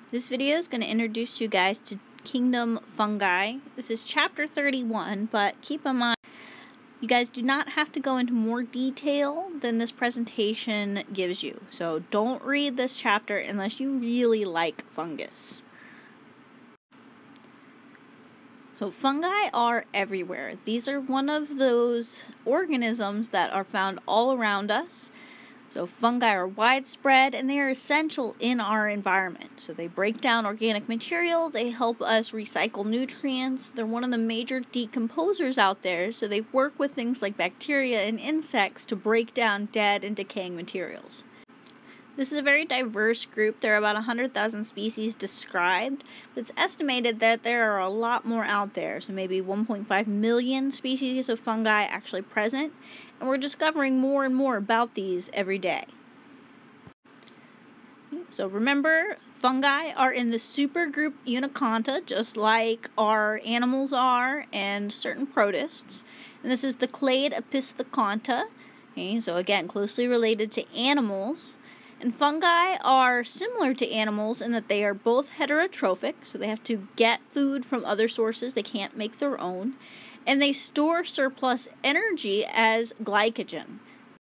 This video is going to introduce you guys to Kingdom Fungi. This is chapter 31, but keep in mind, you guys do not have to go into more detail than this presentation gives you. So don't read this chapter unless you really like fungus. So fungi are everywhere. These are one of those organisms that are found all around us. So fungi are widespread and they are essential in our environment. So they break down organic material, they help us recycle nutrients, they're one of the major decomposers out there, so they work with things like bacteria and insects to break down dead and decaying materials. This is a very diverse group. There are about 100,000 species described, but it's estimated that there are a lot more out there, so maybe 1.5 million species of fungi actually present, and we're discovering more and more about these every day. So remember, fungi are in the supergroup Uniconta, just like our animals are and certain protists, and this is the clade Epistheconta. Okay, so again, closely related to animals. And fungi are similar to animals in that they are both heterotrophic, so they have to get food from other sources, they can't make their own, and they store surplus energy as glycogen.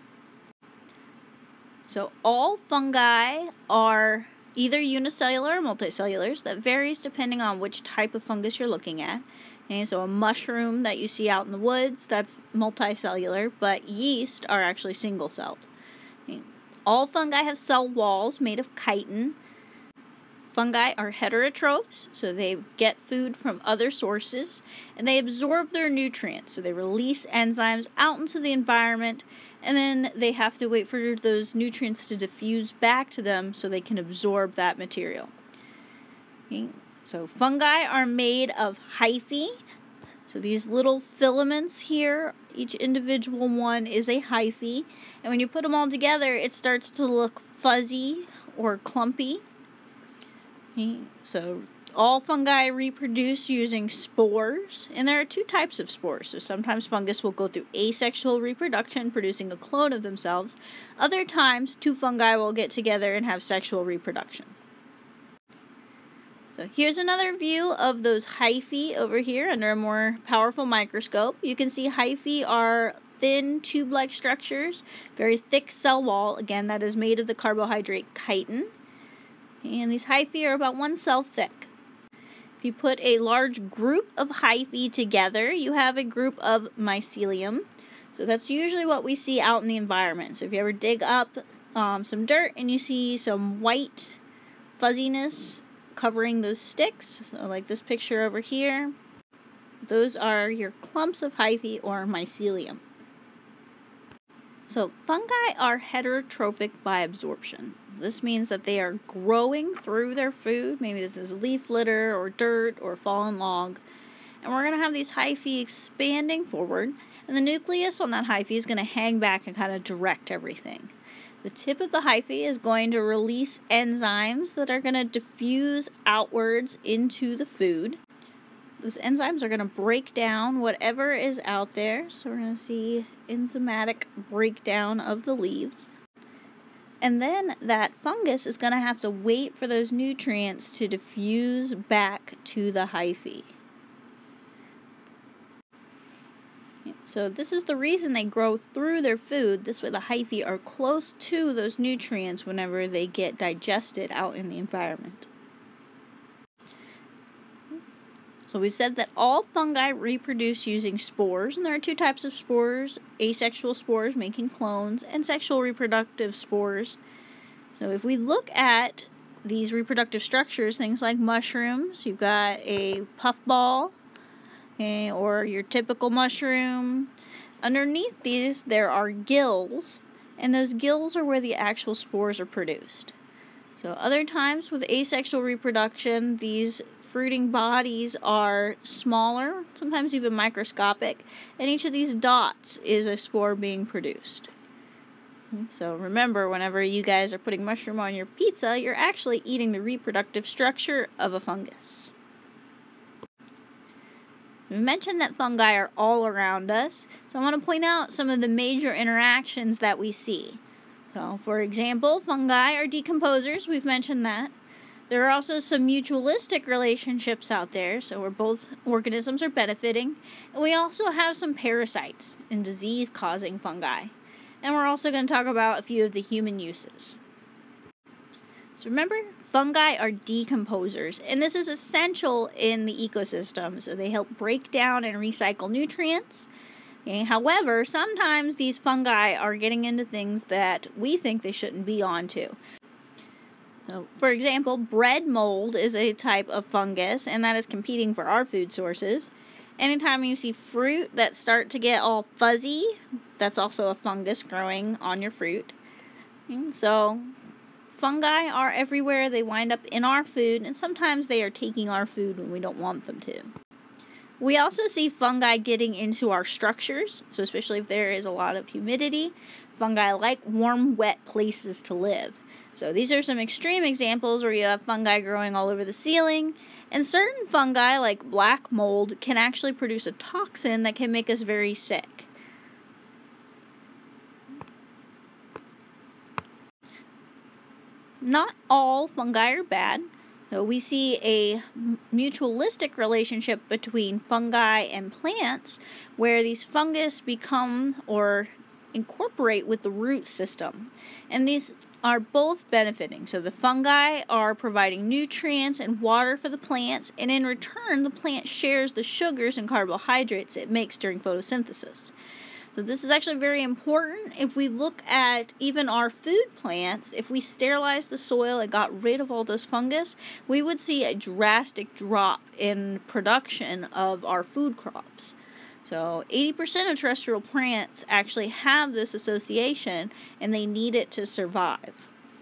So all fungi are either unicellular or multicellulars. That varies depending on which type of fungus you're looking at. Okay, so a mushroom that you see out in the woods, that's multicellular, but yeast are actually single-celled. Okay. All fungi have cell walls made of chitin. Fungi are heterotrophs, so they get food from other sources, and they absorb their nutrients, so they release enzymes out into the environment, and then they have to wait for those nutrients to diffuse back to them so they can absorb that material. Okay. So fungi are made of hyphy. So these little filaments here, each individual one is a hyphy, and when you put them all together, it starts to look fuzzy or clumpy. Okay. So all fungi reproduce using spores, and there are two types of spores. So sometimes fungus will go through asexual reproduction, producing a clone of themselves. Other times, two fungi will get together and have sexual reproduction. So here's another view of those hyphae over here under a more powerful microscope. You can see hyphae are thin tube-like structures, very thick cell wall. Again, that is made of the carbohydrate chitin. And these hyphae are about 1 cell thick. If you put a large group of hyphae together, you have a group of mycelium. So that's usually what we see out in the environment. So if you ever dig up some dirt and you see some white fuzziness covering those sticks, so like this picture over here, those are your clumps of hyphae or mycelium. So fungi are heterotrophic by absorption. This means that they are growing through their food. Maybe this is leaf litter or dirt or fallen log. And we're going to have these hyphae expanding forward, and the nucleus on that hyphae is going to hang back and kind of direct everything. The tip of the hyphae is going to release enzymes that are going to diffuse outwards into the food. Those enzymes are going to break down whatever is out there. So we're going to see enzymatic breakdown of the leaves. And then that fungus is going to have to wait for those nutrients to diffuse back to the hyphae. So this is the reason they grow through their food. This way the hyphae are close to those nutrients whenever they get digested out in the environment. So we've said that all fungi reproduce using spores, and there are two types of spores: asexual spores making clones and sexual reproductive spores. So if we look at these reproductive structures, things like mushrooms, you've got a puffball, okay, or your typical mushroom. Underneath these there are gills, and those gills are where the actual spores are produced. So other times with asexual reproduction, these fruiting bodies are smaller, sometimes even microscopic, and each of these dots is a spore being produced. So remember, whenever you guys are putting mushroom on your pizza, you're actually eating the reproductive structure of a fungus. We mentioned that fungi are all around us, so I want to point out some of the major interactions that we see. So, for example, fungi are decomposers, we've mentioned that. There are also some mutualistic relationships out there, so where both organisms are benefiting. And we also have some parasites and disease-causing fungi. And we're also going to talk about a few of the human uses. So remember, fungi are decomposers, and this is essential in the ecosystem. So they help break down and recycle nutrients. Okay? However, sometimes these fungi are getting into things that we think they shouldn't be onto. So, for example, bread mold is a type of fungus, and that is competing for our food sources. Anytime you see fruit that start to get all fuzzy, that's also a fungus growing on your fruit. And so, fungi are everywhere. They wind up in our food, and sometimes they are taking our food when we don't want them to. We also see fungi getting into our structures, so especially if there is a lot of humidity, fungi like warm, wet places to live. So these are some extreme examples where you have fungi growing all over the ceiling, and certain fungi like black mold can actually produce a toxin that can make us very sick. Not all fungi are bad. So we see a mutualistic relationship between fungi and plants where these fungus become or incorporate with the root system. And these are both benefiting. So the fungi are providing nutrients and water for the plants, and in return the plant shares the sugars and carbohydrates it makes during photosynthesis. So this is actually very important. If we look at even our food plants, if we sterilized the soil and got rid of all those fungus, we would see a drastic drop in production of our food crops. So 80% of terrestrial plants actually have this association, and they need it to survive.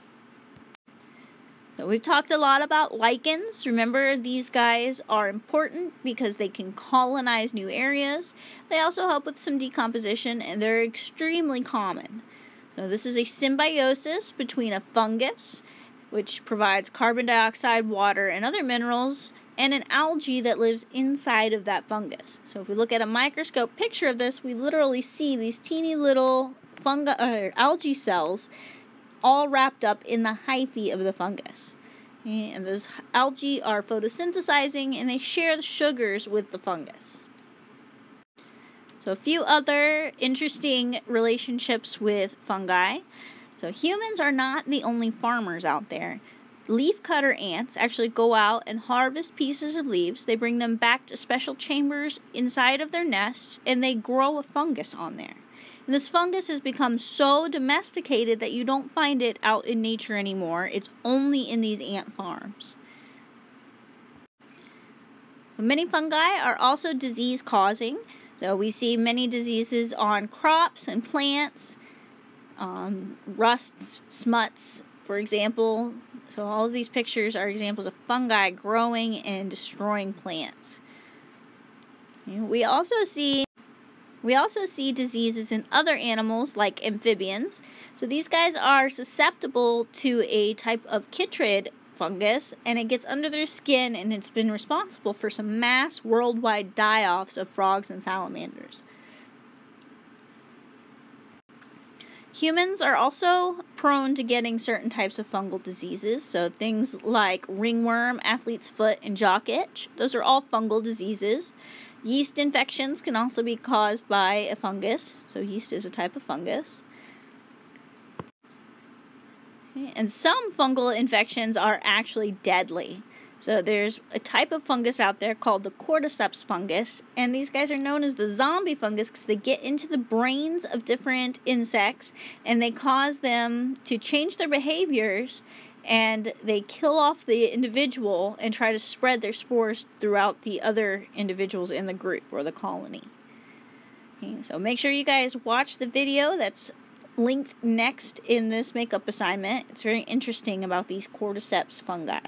So we've talked a lot about lichens. Remember, these guys are important because they can colonize new areas. They also help with some decomposition, and they're extremely common. So this is a symbiosis between a fungus, which provides carbon dioxide, water, and other minerals, and an algae that lives inside of that fungus. So if we look at a microscope picture of this, we literally see these teeny little algae cells all wrapped up in the hyphy of the fungus. Okay? And those algae are photosynthesizing, and they share the sugars with the fungus. So a few other interesting relationships with fungi. So humans are not the only farmers out there. Leafcutter ants actually go out and harvest pieces of leaves. They bring them back to special chambers inside of their nests, and they grow a fungus on there. And this fungus has become so domesticated that you don't find it out in nature anymore. It's only in these ant farms. Many fungi are also disease-causing. So we see many diseases on crops and plants, rusts, smuts, for example. So all of these pictures are examples of fungi growing and destroying plants. We also see diseases in other animals like amphibians. So these guys are susceptible to a type of chytrid fungus, and it gets under their skin, and it's been responsible for some mass worldwide die-offs of frogs and salamanders. Humans are also prone to getting certain types of fungal diseases, so things like ringworm, athlete's foot, and jock itch. Those are all fungal diseases. Yeast infections can also be caused by a fungus, so yeast is a type of fungus. Okay. And some fungal infections are actually deadly. So there's a type of fungus out there called the cordyceps fungus, and these guys are known as the zombie fungus because they get into the brains of different insects, and they cause them to change their behaviors, and they kill off the individual and try to spread their spores throughout the other individuals in the group or the colony. Okay, so make sure you guys watch the video that's linked next in this makeup assignment. It's very interesting about these cordyceps fungi.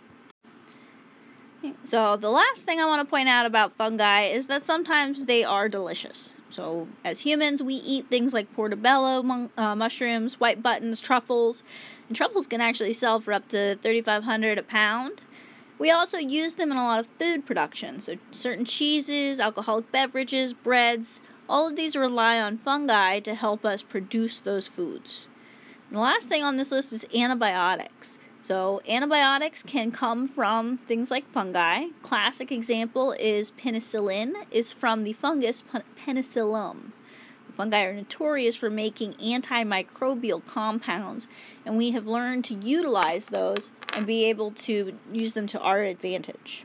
So the last thing I want to point out about fungi is that sometimes they are delicious. So as humans, we eat things like portobello mushrooms, white buttons, truffles, and truffles can actually sell for up to $3,500 a pound. We also use them in a lot of food production. So certain cheeses, alcoholic beverages, breads, all of these rely on fungi to help us produce those foods. And the last thing on this list is antibiotics. So antibiotics can come from things like fungi. Classic example is penicillin is from the fungus Penicillium. Fungi are notorious for making antimicrobial compounds, and we have learned to utilize those and be able to use them to our advantage.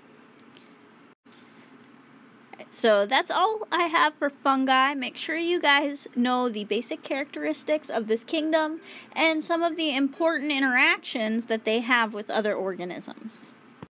So that's all I have for fungi. Make sure you guys know the basic characteristics of this kingdom and some of the important interactions that they have with other organisms.